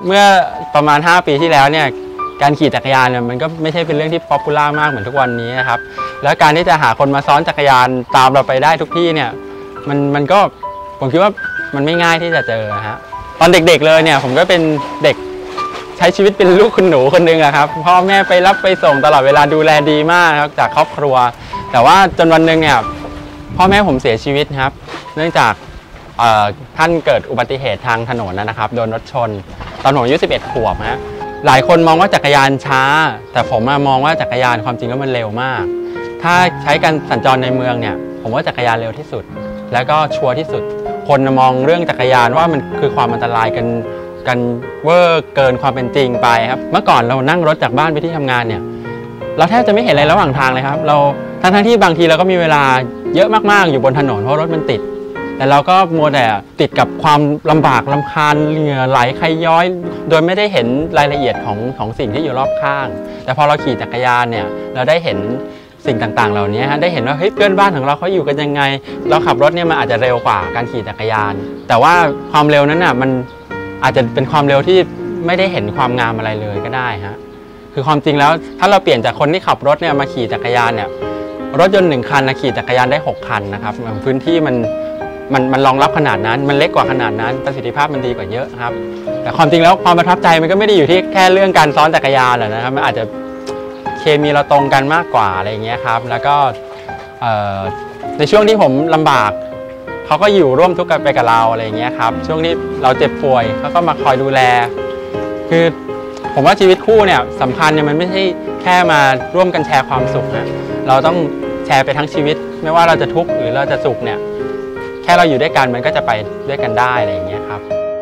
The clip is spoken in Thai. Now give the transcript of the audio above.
เมื่อประมาณ5 ปีที่แล้วเนี่ยการขี่จักรยานเนี่ยมันก็ไม่ใช่เป็นเรื่องที่ป๊อปปูล่ามากเหมือนทุกวันนี้นะครับแล้วการที่จะหาคนมาซ้อนจักรยานตามเราไปได้ทุกที่เนี่ยมันก็ผมคิดว่ามันไม่ง่ายที่จะเจอฮะตอนเด็กๆเลยเนี่ยผมก็เป็นเด็กใช้ชีวิตเป็นลูกคุณหนูคนหนึ่งครับพ่อแม่ไปรับไปส่งตลอดเวลาดูแลดีมากครับจากครอบครัวแต่ว่าจนวันหนึ่งเนี่ยพ่อแม่ผมเสียชีวิตครับเนื่องจากท่านเกิดอุบัติเหตุทางถนนนะครับโดนรถชนตอนผมอายุ11 ขวบฮะหลายคนมองว่าจักรยานช้าแต่ผมมองว่าจักรยานความจริงแล้วมันเร็วมากถ้าใช้การสัญจรในเมืองเนี่ยผมว่าจักรยานเร็วที่สุดแล้วก็ชัวร์ที่สุดคนมองเรื่องจักรยานว่ามันคือความอันตรายกันเวอร์เกินความเป็นจริงไปครับเมื่อก่อนเรานั่งรถจากบ้านไปที่ทำงานเนี่ยเราแทบจะไม่เห็นอะไรระหว่างทางเลยครับเราทั้งที่บางทีเราก็มีเวลาเยอะมากๆอยู่บนถนนเพราะรถมันติดแต่เราก็มัวแต่ติดกับความลำบากรำคาญเหงื่อไหลใครย้อยโดยไม่ได้เห็นรายละเอียดของสิ่งที่อยู่รอบข้างแต่พอเราขี่จักรยานเนี่ยเราได้เห็นสิ่งต่างๆเหล่านี้ได้เห็นว่าเฮ้ยเพื่อนบ้านของเราเขาอยู่กันยังไงเราขับรถเนี่ยมันอาจจะเร็วกว่าการขี่จักรยานแต่ว่าความเร็วนั้นน่ะมันอาจจะเป็นความเร็วที่ไม่ได้เห็นความงามอะไรเลยก็ได้ฮะคือความจริงแล้วถ้าเราเปลี่ยนจากคนที่ขับรถเนี่ยมาขี่จักรยานเนี่ยรถยนต์1 คันขี่จักรยานได้6 คันนะครับพื้นที่มันรองรับขนาดนั้นมันเล็กกว่าขนาดนั้นประสิทธิภาพมันดีกว่าเยอะครับแต่ความจริงแล้วความประทับใจมันก็ไม่ได้อยู่ที่แค่เรื่องการซ้อนจักรยานหรอกนะครับมันอาจจะเคมีเราตรงกันมากกว่าอะไรอย่างเงี้ยครับแล้วก็ในช่วงที่ผมลำบากเขาก็อยู่ร่วมทุกข์ไปกับเราอะไรอย่างเงี้ยครับช่วงที่เราเจ็บป่วยเขาก็มาคอยดูแลคือผมว่าชีวิตคู่เนี่ยสำคัญเนี่ยมันไม่ใช่แค่มาร่วมกันแชร์ความสุขนะเราต้องแชร์ไปทั้งชีวิตไม่ว่าเราจะทุกข์หรือเราจะสุขเนี่ยแค่เราอยู่ด้วยกันมันก็จะไปด้วยกันได้อะไรอย่างเงี้ยครับ